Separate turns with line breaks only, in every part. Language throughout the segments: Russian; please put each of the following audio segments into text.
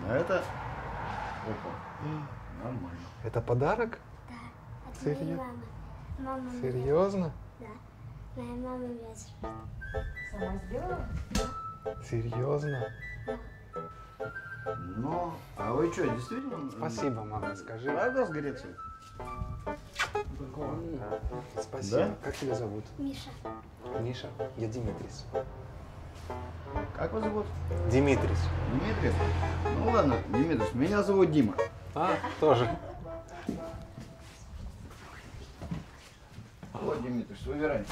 А это... Опа. Нормально.
Это подарок?
Да, от моей
Серьезно?
мамы. Мама мне-
Серьезно?
Да. Моя мама вязит.
Сама сделала?
Серьезно?
Ну, а вы что, действительно?
Спасибо, мама, скажи.
Правда с Греции?
Спасибо.
Да?
Как тебя зовут?
Миша.
Миша? Я Димитрис.
Как вас зовут?
Димитрис.
Дмитрий? Ну ладно, Димитрий, меня зовут Дима.
А, тоже.
Вот, Димитрий, выбирай.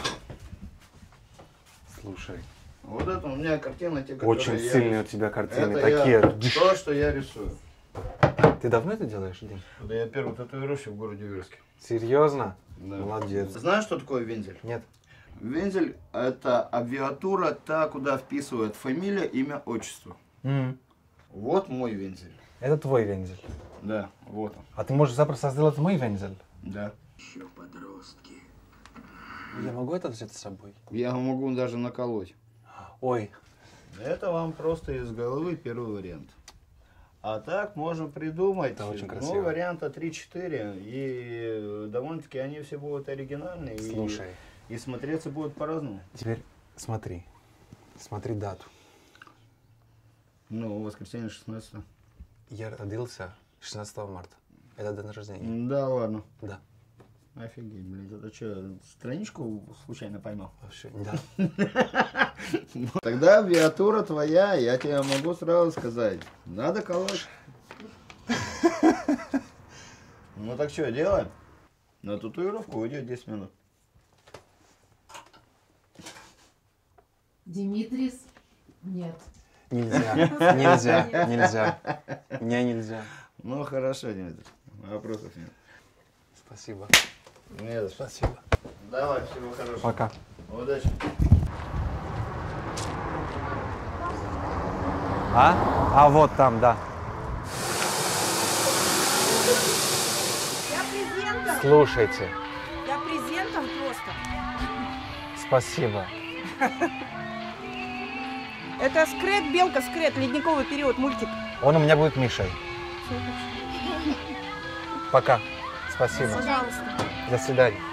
Слушай,
Вот это у меня картина, те,
очень
которые я
сильные у
рисую.
тебя картины,
Это
такие.
я, то, что я рисую.
Ты давно это делаешь, Дим?
Да я первый татуировщик в городе Вирске.
Серьезно?
Да.
Молодец.
Знаешь, что такое вензель?
Нет.
Вензель – это аббревиатура, та, куда вписывают фамилия, имя, отчество. Вот мой вензель.
Это твой вензель.
Да, вот он.
А ты можешь запросто сделать мой вензель?
Да.
Еще подростки.
Я могу это взять с собой?
Я могу даже наколоть.
Ой,
Это вам просто из головы первый вариант. А так можно придумать,
Это очень
ну,
красиво.
варианта 3-4, и довольно-таки они все будут оригинальные,
слушай,
и смотреться будут по-разному.
теперь смотри. Смотри дату.
Ну, воскресенье 16.
Я родился 16 марта. Это день рождения.
Да ладно.
Да.
Офигеть, блин, это что, страничку случайно поймал?
Вообще, да.
Тогда аббревиатура твоя, я тебе могу сразу сказать. Надо колоть. Ну так что, делаем? На татуировку уйдет 10 минут.
Димитрис? Нет.
Нельзя, нельзя, нельзя. Мне нельзя.
Ну хорошо, Дмитрий, вопросов нет.
Спасибо.
Не за что.
Спасибо.
Давай, всего хорошего.
Пока.
Удачи.
А? А вот там, да.
Я презентом.
Слушайте,
Я презентом просто.
спасибо.
Это Скрет, Белка, Скрет, ледниковый период, мультик.
Он у меня будет Мишей. Пока. Спасибо.
Пожалуйста.
До свидания.